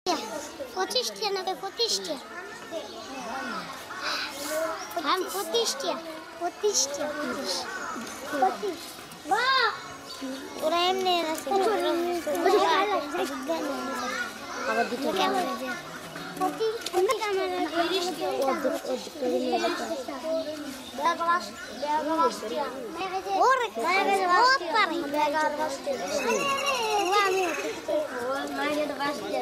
25 নাকি 25 টা আমি 25 টা 25 বাহ ওরা এমনি আছে আবার দুটো ক্যামেরা দিয়ে 25 ক্যামেরা 30 টা ওরে বহুত পারে আমি মাইরে তো বাসতে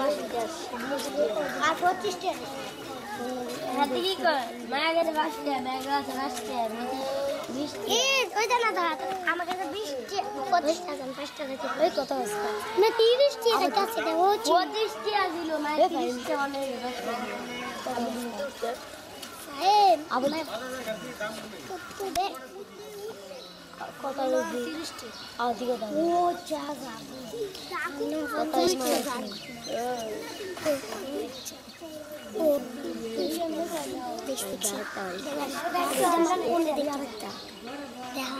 আর 25 টা হাতে কি কর মায়ের বাসতে মেগাতে বাসতে 20 এই ওই জানা দাও আমার কাছে 20 টা 25 টাকা 5 টাকা ওই কত আছে না 30 টাকা কাছে দেব 25 টাকা দিল মায়ের 30 টাকা অনেক বাসতে এই আবু না তো দে কত লাগবে 30 টাকা আদিকে দাও ও জায়গা কত ও দেখতে চাই আমরা কোন দিকে যাবটা দেখা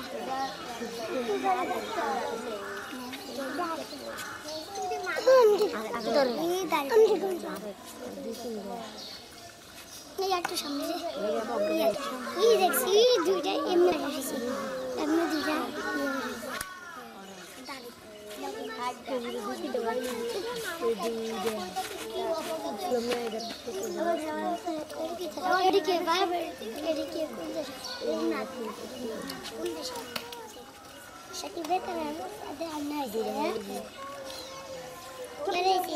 একটু সামনে দেখছি দুইটা এমনি এমনি দুইটা এদিকে এদিকে শাকিব বেতন আদে আন্না দিয়ে মেরে কি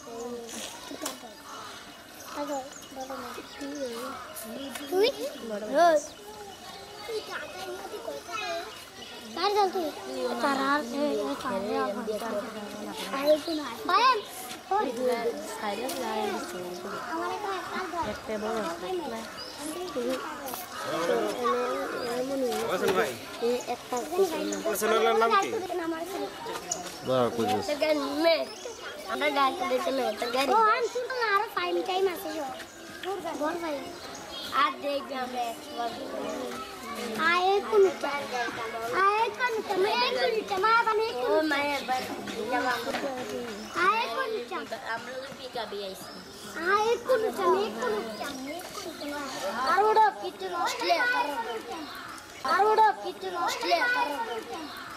আগো বড় না তুই বড় রোজ তুই কাকাই মতি কইতা কার যাও তুই তারার তারে আরে কোন বায়াম সাইডে লাগাই দিছি আমারে কাল দাও একটা বড় না ওয়াসন ভাই এই একটা ওয়াসনের নাম কি বাহ কইছিস গান মে আমরা গান দেখতে না তো গান ও আন শুন না আর টাইম আছে বল ভাই আর দেখ আমরা একবার আয়ে কোনটা মা বানে ও মায়ের বান জামা আয়ে কোনটা আমরা পিকাবি আইছি আয়ে কোনটা আরোডা কিচেন অস্ট্রেলিয়া